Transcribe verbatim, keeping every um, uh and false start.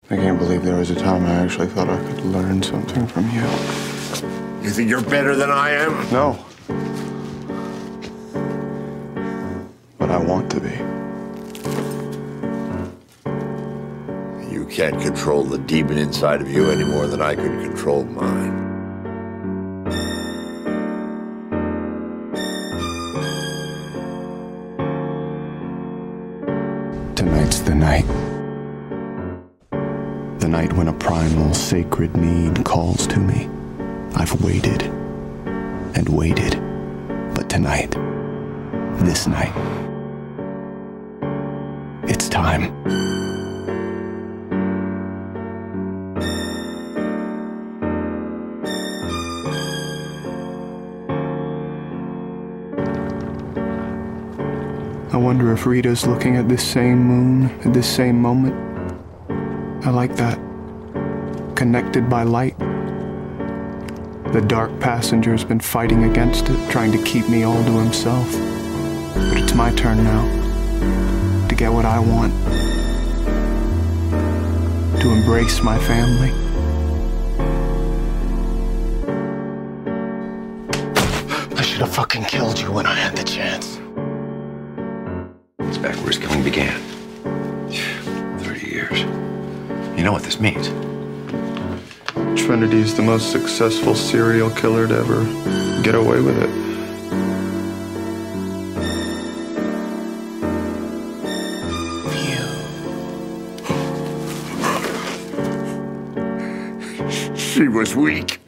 I can't believe there was a time I actually thought I could learn something from you. You think you're better than I am? No. But I want to be. You can't control the demon inside of you any more than I could control mine. Tonight's the night. The night when a primal, sacred need calls to me. I've waited and waited, but tonight, this night, it's time. I wonder if Rita's looking at this same moon at this same moment. I like that. Connected by light. The dark passenger's been fighting against it, trying to keep me all to himself. But it's my turn now. To get what I want. To embrace my family. I should have fucking killed you when I had the chance. It's back where his killing began. Thirty years. You know what this means? Trinity's the most successful serial killer to ever get away with it. She was weak.